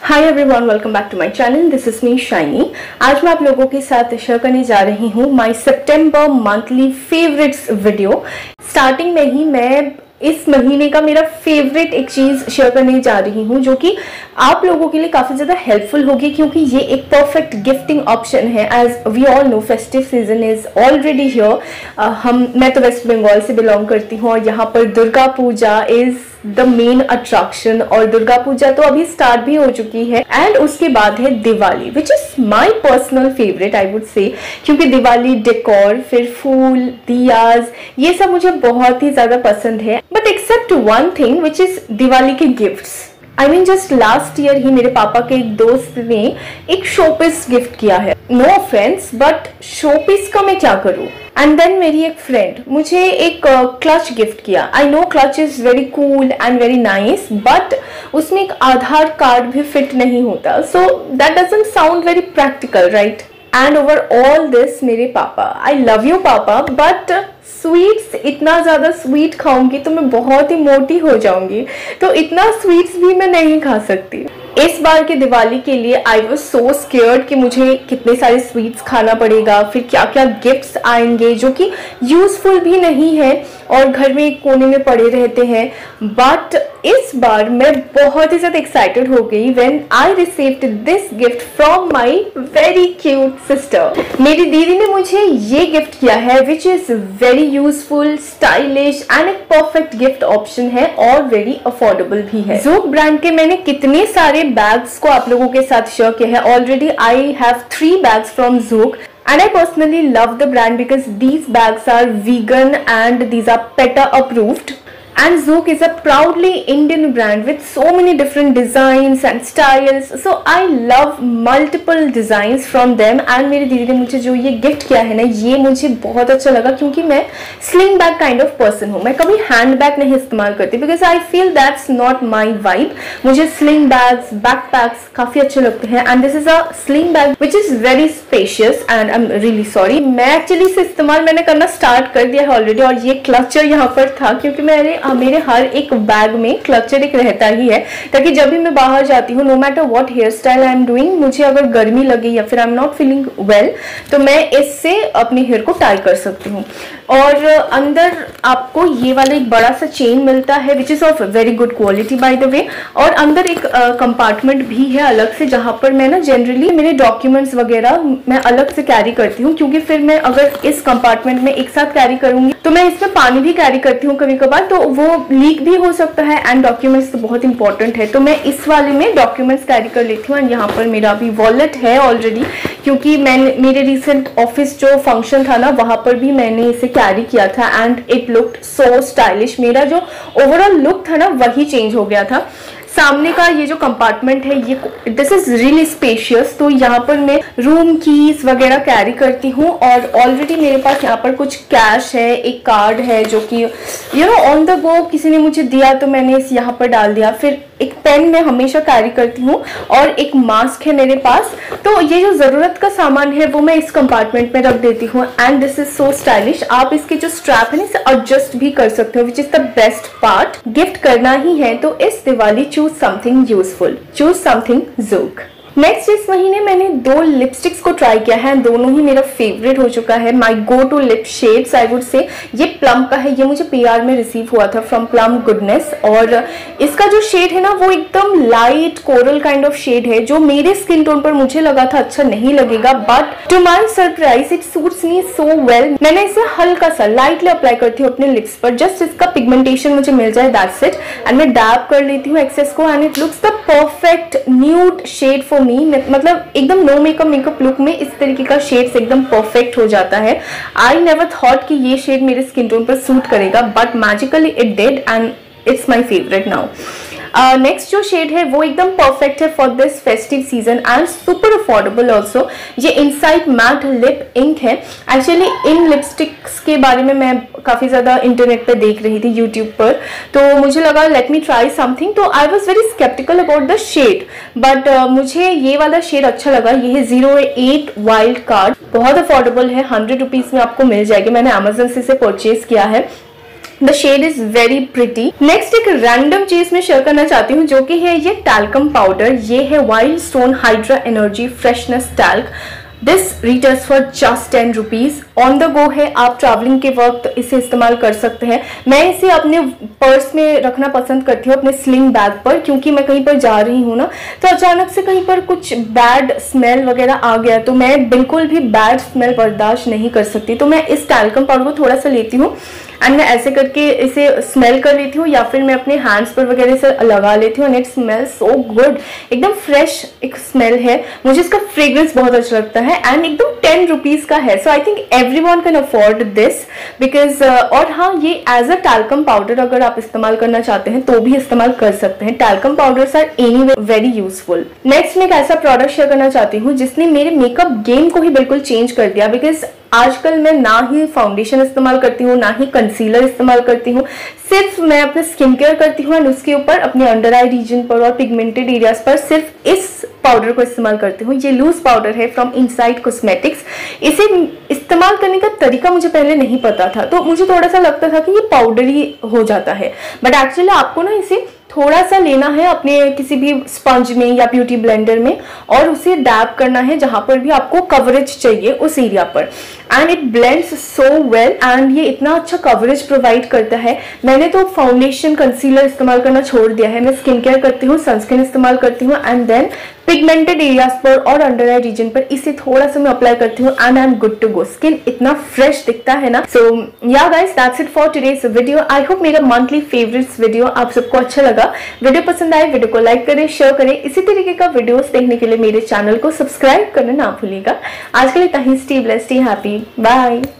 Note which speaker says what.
Speaker 1: Hi everyone, welcome back to my channel. This is me Shiny. आज मैं आप लोगों के साथ शेयर करने जा रही हूँ my September monthly favourites video. Starting में ही मैं इस महीने का मेरा फेवरेट एक चीज शेयर करने जा रही हूँ जो कि आप लोगों के लिए काफी ज्यादा हेल्पफुल होगी, क्योंकि ये एक परफेक्ट गिफ्टिंग ऑप्शन है। As we all know, festive season is already here. मैं तो वेस्ट बंगाल से बिलोंग करती हूँ और यहाँ पर Durga Puja is the main attraction, और दुर्गा पूजा तो अभी स्टार्ट भी हो चुकी है। एंड उसके बाद है Diwali, which is my personal favourite I would say, क्योंकि दिवाली डेकोर, फिर फूल, दियाज, ये सब मुझे बहुत ही ज्यादा पसंद है। But except one thing which is Diwali के gifts. I mean just last year ही मेरे पापा के एक दोस्त ने एक शोपीस गिफ्ट किया है। नो ऑफेंस, बट शोपीस का मैं क्या करूं। एंड देन मेरी एक फ्रेंड मुझे एक क्लच गिफ्ट किया। I know clutch is very cool and very nice, but उसमें एक आधार कार्ड भी फिट नहीं होता। So that doesn't sound very practical, right? And over all this मेरे पापा, आई लव यू पापा, बट स्वीट्स, इतना ज़्यादा स्वीट खाऊंगी तो मैं बहुत ही मोटी हो जाऊंगी, तो इतना स्वीट्स भी मैं नहीं खा सकती। इस बार के दिवाली के लिए आई वॉज सो स्केयर्ड कि मुझे कितने सारे स्वीट्स खाना पड़ेगा, फिर क्या क्या गिफ्ट्स आएंगे जो कि यूजफुल भी नहीं है और घर में एक कोने में पड़े रहते हैं। बट इस बार मैं बहुत ही ज़्यादा एक्साइटेड हो गई when I received this gift from my very cute sister. मेरी दीदी ने मुझे ये गिफ्ट किया है which is very useful, stylish and एक परफेक्ट गिफ्ट ऑप्शन है और वेरी अफोर्डेबल भी है। ज़ूक ब्रांड के मैंने कितने सारे बैग्स को आप लोगों के साथ शेयर किया है already. I have 3 bags from Zook and I personally love the brand because these bags are vegan and these are PETA approved. And Zook is a proudly Indian brand with so many different designs and styles. So I love multiple designs from them. And मेरी दीदी ने मुझे जो ये gift किया है ना, ये मुझे बहुत अच्छा लगा, क्योंकि मैं sling bag kind of person हूँ। मैं कभी हैंड बैग नहीं इस्तेमाल करती because I feel that's not my vibe. मुझे स्लिंग बैग्स, बैक पैक्स काफी अच्छे लगते हैं। And this is a sling bag which is very spacious and I am really sorry, मैं एक्चुअली इसे इस्तेमाल मैंने करना स्टार्ट कर दिया है ऑलरेडी। और ये क्लचर यहाँ पर था, क्योंकि मेरे हर एक बैग में क्लचर एक रहता ही है, ताकि जब भी मैं बाहर जाती हूँ, no matter what hairstyle I am doing, मुझे अगर गर्मी लगे या फिर I am not feeling well, तो मैं इससे अपने हेयर को टाई कर सकती हूँ। और अंदर आपको ये वाला एक बड़ा सा चेन मिलता है which is of very good quality by the way. और अंदर एक कंपार्टमेंट भी है अलग से, जहाँ पर मैं ना जनरली मेरे डॉक्यूमेंट्स वगैरह मैं अलग से कैरी करती हूँ, क्योंकि फिर मैं अगर इस कंपार्टमेंट में एक साथ कैरी करूंगी तो मैं इसमें पानी भी कैरी करती हूँ कभी कभार, तो वो लीक भी हो सकता है। एंड डॉक्यूमेंट्स तो बहुत इंपॉर्टेंट है, तो मैं इस वाले में डॉक्यूमेंट्स कैरी कर लेती हूँ। एंड यहाँ पर मेरा अभी वॉलेट है ऑलरेडी, क्योंकि मेरे रिसेंट ऑफिस जो फंक्शन था ना, वहां पर भी मैंने इसे कैरी किया था and it looked so stylish. मेरा जो ओवरऑल लुक था ना, वही चेंज हो गया था। सामने का ये जो कंपार्टमेंट है, ये दिस इज रियली स्पेशियस, तो यहाँ पर मैं रूम कीज वगैरह कैरी करती हूँ। और ऑलरेडी मेरे पास यहाँ पर कुछ कैश है, एक कार्ड है जो कि ऑन द गो किसी ने मुझे दिया, तो मैंने इस यहाँ पर डाल दिया। फिर एक पेन मैं हमेशा कैरी करती हूँ और एक मास्क है मेरे पास। तो ये जो जरूरत का सामान है वो मैं इस कंपार्टमेंट में रख देती हूँ। And this is so stylish. आप इसके जो स्ट्रैप है ना, इसे एडजस्ट भी कर सकते हो, which is the best part. Gift करना ही है तो इस Diwali choose something useful, choose something Zouk. Next इस महीने मैंने 2 लिपस्टिक्स को ट्राई किया है, दोनों ही मेरा फेवरेट हो चुका है। My go to lip shades I would say. ये प्लम का है, ये मुझे PR में रिसीव हुआ था फ्रॉम प्लम गुडनेस। और इसका जो शेड है ना, वो एकदम light coral kind of shade है, जो मेरे स्किन टोन पर मुझे लगा था अच्छा नहीं लगेगा, but to my surprise it suits me so well. मैंने इसे हल्का सा लाइटली अप्लाई करती हूँ अपने लिप्स पर, जस्ट इसका पिगमेंटेशन मुझे मिल जाए, दैट्स इट। एंड मैं डैब कर लेती हूँ एक्सेस को and it looks the perfect nude shade for me. मतलब एकदम नो मेकअप लुक में इस तरीके का शेड्स एकदम परफेक्ट हो जाता है। आई नेवर थॉट कि ये शेड मेरे स्किन टोन पर सूट करेगा, but magically it did and it's my favourite now. Next जो शेड है वो एकदम परफेक्ट है for this festive season and super affordable also. ये इनसाइड मैट लिप इंक है। एक्चुअली इन लिपस्टिक्स के बारे में मैं काफ़ी ज़्यादा इंटरनेट पे देख रही थी, यूट्यूब पर, तो मुझे लगा लेट मी ट्राई समथिंग। तो I was very sceptical about the shade, but मुझे ये वाला शेड अच्छा लगा। ये है 08 वाइल्ड कार्ड, बहुत अफोर्डेबल है, 100 रुपीज़ में आपको मिल जाएगी। मैंने अमेजन से इसे परचेज किया है। The shade is very pretty. Next एक रैंडम चीज में शेयर करना चाहती हूँ जो कि है ये टैल्कम पाउडर। ये है Wild Stone hydra energy freshness talc. This retails for just 10 rupees. On the go है, आप ट्रैवलिंग के वक्त इसे इस्तेमाल कर सकते हैं। मैं इसे अपने पर्स में रखना पसंद करती हूँ, अपने स्लिंग बैग पर, क्योंकि मैं कहीं पर जा रही हूँ ना, तो अचानक से कहीं पर कुछ बैड स्मेल वगैरह आ गया तो मैं बिल्कुल भी बैड स्मेल बर्दाश्त नहीं कर सकती। तो मैं इस टैल्कम पाउडर को थोड़ा सा लेती हूँ एंड मैं ऐसे करके इसे स्मेल कर लेती हूँ, या फिर मैं अपने हैंड्स पर वगैरह से लगा लेती हूँ and it smell so good. एकदम फ्रेश एक स्मेल है, मुझे इसका फ्रेग्रेंस बहुत अच्छा लगता है एंड एकदम 10 रुपीज का है। So I think everyone can afford this because और हाँ, ये एज अ टैल्कम पाउडर अगर आप इस्तेमाल करना चाहते हैं तो भी इस्तेमाल कर सकते हैं। Talcum powders are anyway very useful. Next मैं एक ऐसा प्रोडक्ट शेयर करना चाहती हूँ जिसने मेरे मेकअप गेम को ही बिल्कुल चेंज कर दिया। बिकॉज आजकल मैं ना ही फाउंडेशन इस्तेमाल करती हूँ, ना ही कंसीलर इस्तेमाल करती हूँ, सिर्फ मैं अपने स्किन केयर करती हूँ एंड उसके ऊपर अपने अंडर आई रीजन पर और पिगमेंटेड एरियाज पर सिर्फ इस पाउडर को इस्तेमाल करती हूँ। ये लूज पाउडर है फ्रॉम इनसाइड कॉस्मेटिक्स। इसे इस्तेमाल करने का तरीका मुझे पहले नहीं पता था, तो मुझे थोड़ा सा लगता था कि ये पाउडर ही हो जाता है, बट एक्चुअली आपको ना इसे थोड़ा सा लेना है अपने किसी भी स्पंज में या ब्यूटी ब्लेंडर में और उसे डैब करना है जहां पर भी आपको कवरेज चाहिए उस एरिया पर, and it blends so well and ये इतना अच्छा कवरेज प्रोवाइड करता है। मैंने तो फाउंडेशन कंसीलर इस्तेमाल करना छोड़ दिया है, मैं स्किन केयर करती हूँ, सनस्क्रीन इस्तेमाल करती हूँ एंड देन पिगमेंटेड एरियाज पर और अंडर आई रीजन पर इसे थोड़ा सा मैं अप्लाई करती हूँ and I am good to go. Skin इतना फ्रेश दिखता है ना। So yeah guys, that's it for today's video. I hope मेरा मंथली फेवरेट्स वीडियो आप सबको अच्छा लगा। वीडियो पसंद आए, वीडियो को लाइक करें, शेयर करें। इसी तरीके का वीडियोस देखने के लिए मेरे चैनल को सब्सक्राइब करना ना भूलिएगा। आज के लिए इतना ही। Stay blessed, stay happy, bye.